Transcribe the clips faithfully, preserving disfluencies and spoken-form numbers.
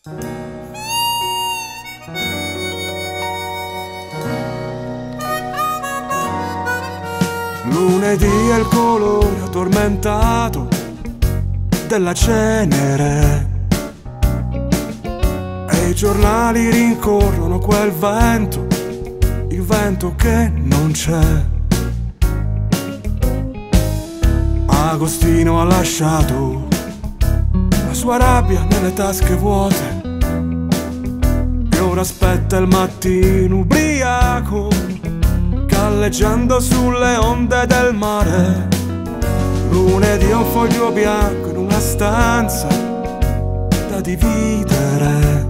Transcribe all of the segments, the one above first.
Lunedì è il colore addormentato della cenere e i giornali rincorrono quel vento, il vento che non c'è. Agostino ha lasciato la sua rabbia nelle tasche vuote e ora aspetta il mattino ubriaco, galleggiando sulle onde del mare. Lunedì è un foglio bianco in una stanza da dividere,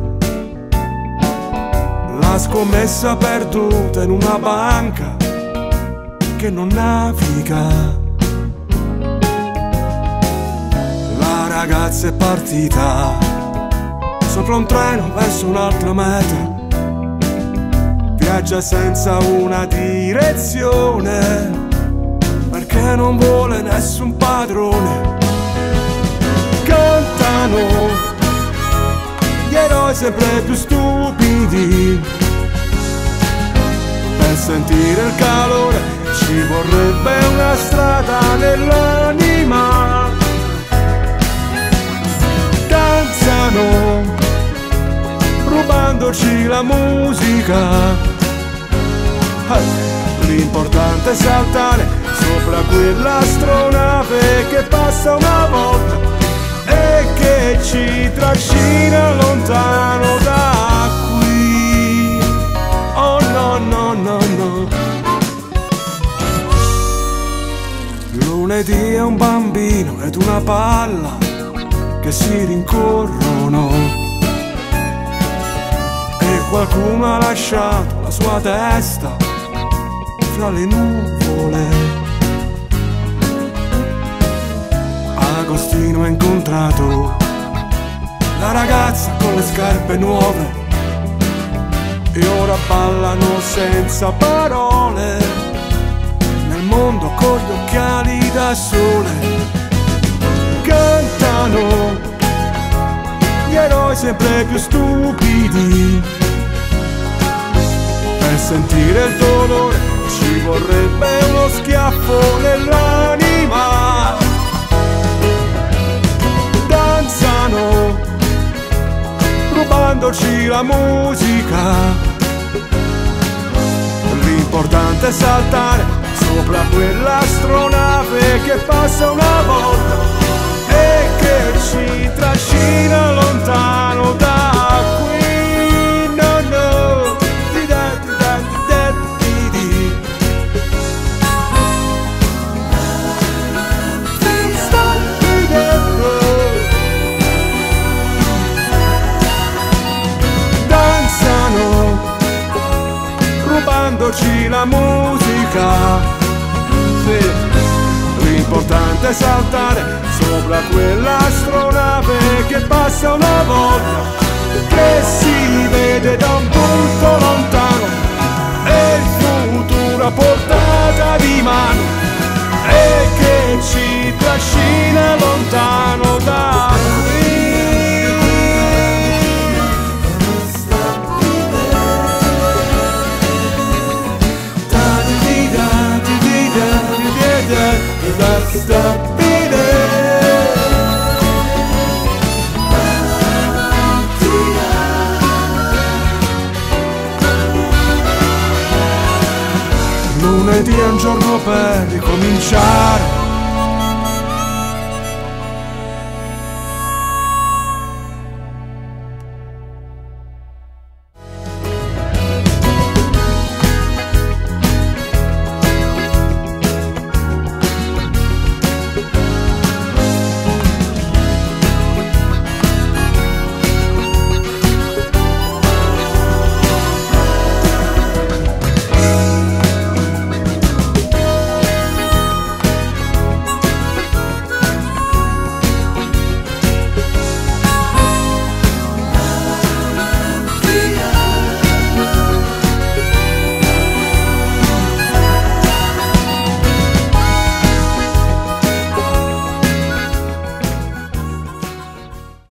la scommessa perduta in una banca che non naviga. La ragazza è partita sopra un treno verso un'altra meta, viaggia senza una direzione perché non vuole nessun padrone. Cantano gli eroi sempre più stupidi, per sentire il calore ci vorrebbe una strada nell'anima. Danzano rubandoci la musica, l'importante è saltare sopra quell'astronave che passa una volta e che ci trascina lontano da qui. Oh no no no no. Lunedì è un bambino ed una palla che si rincorrono e qualcuno ha lasciato la sua testa tra le nuvole. Agostino ha incontrato la ragazza con le scarpe nuove e ora ballano senza parole nel mondo con gli occhiali da sole. Cantano gli eroi sempre più stupidi, per sentire il dolore ci vorrebbe uno schiaffo nell'anima. Danzano rubandoci la musica, l'importante è saltare sopra quell'astronave che passa una volta e che ci trascina lontano da qui. No no di da di da di da di di. Danzano rubandoci la musica, sì. L'importante è saltare sopra quell'astronave che passa una volta, che si vede da un punto lontano, e il futuro a portata di mano, e che ci trascina lontano da qui. Lunedì è un giorno per ricominciare,